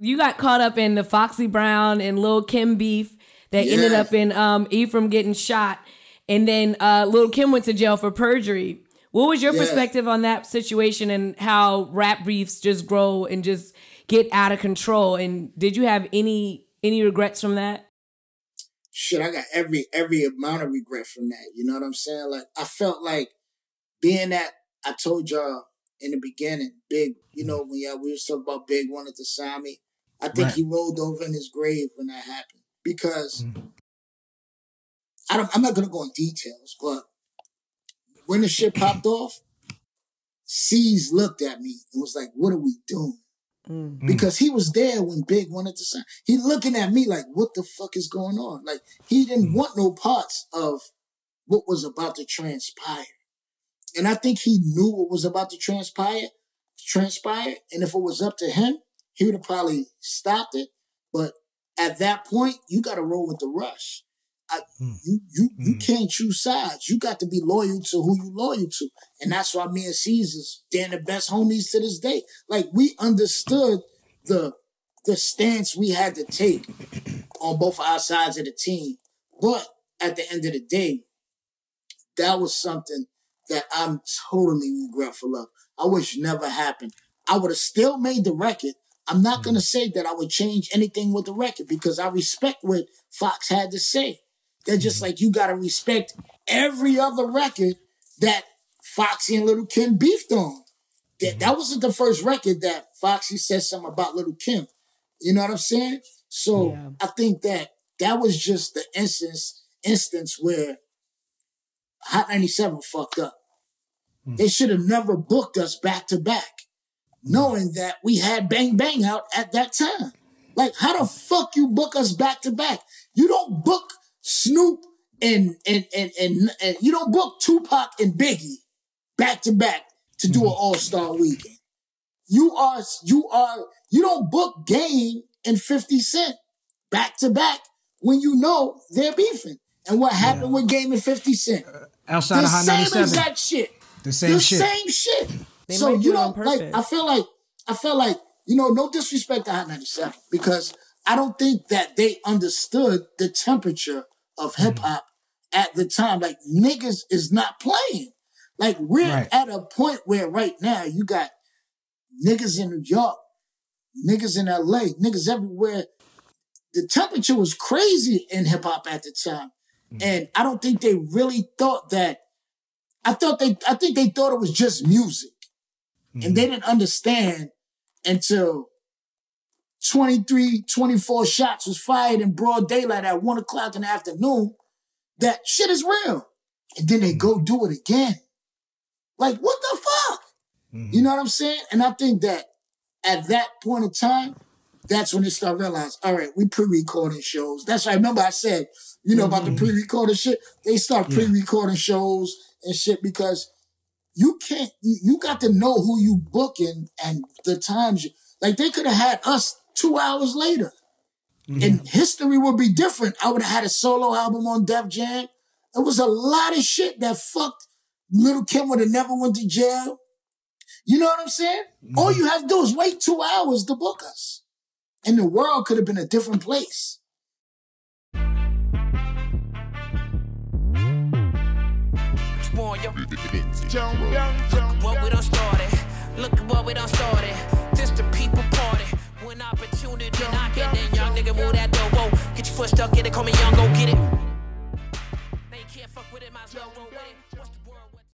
you got caught up in the Foxy Brown and Lil Kim beef that ended up in Ephraim getting shot. And then Lil Kim went to jail for perjury. What was your perspective on that situation and how rap beefs just grow and just get out of control? And did you have any regrets from that? Shit, I got every amount of regret from that. You know what I'm saying? Like, I felt like being that, I told y'all in the beginning, Big, you know, when we was talking about Big wanted to sign me, I think he rolled over in his grave when that happened. Because I'm not going to go in details, but when the shit popped off, C's looked at me and was like, what are we doing? Because he was there when Big wanted to sign. He looking at me like, what the fuck is going on? Like, he didn't want no parts of what was about to transpire. And I think he knew what was about to transpire. And if it was up to him, he would have probably stopped it. But at that point, you got to roll with the rush. You can't choose sides. You got to be loyal to who you loyal to. And that's why me and Caesar's, they're the best homies to this day. Like, we understood the stance we had to take on both our sides of the team. But at the end of the day, that was something that I'm totally regretful of. I wish never happened. I would have still made the record. I'm not going to say that I would change anything with the record because I respect what Fox had to say. They're just like, you got to respect every other record that Foxy and Little Kim beefed on. That wasn't the first record that Foxy said something about Little Kim. You know what I'm saying? So I think that was just the instance where Hot 97 fucked up. They should have never booked us back to back, knowing that we had Bang Bang out at that time. Like, how the fuck you book us back to back? You don't book Snoop and you don't book Tupac and Biggie back to back to do an all-star weekend. You don't book Game and 50 Cent back to back when you know they're beefing. And what happened with Game and 50 Cent? Outside of Hot 97. The same exact shit. The same shit. So, you know, like, I feel like, you know, no disrespect to Hot 97 because I don't think that they understood the temperature of hip hop at the time. Like, niggas is not playing. Like, we're at a point where right now you got niggas in New York, niggas in LA, niggas everywhere. The temperature was crazy in hip hop at the time. And I don't think they really thought that. I think they thought it was just music. And they didn't understand until 23, 24 shots was fired in broad daylight at 1 o'clock in the afternoon that shit is real. And then they go do it again. Like, what the fuck? You know what I'm saying? And I think that at that point in time, that's when they start realizing, all right, we pre-recording shows. That's why I remember I said, you know, about the pre-recording shit. They start pre-recording shows and shit because you can't, you got to know who you booking and the times. Like, they could have had us 2 hours later. And history would be different. I would have had a solo album on Def Jam. There was a lot of shit that fucked. Little Kim would have never went to jail. You know what I'm saying? All you have to do is wait 2 hours to book us. And the world could have been a different place. What we done started. Look at what we done started. This the people party. When opportunity knocking, then young nigga move that door. Whoa, get your foot stuck in it, call me young, go get it. They can't fuck with it, might as well roll with it.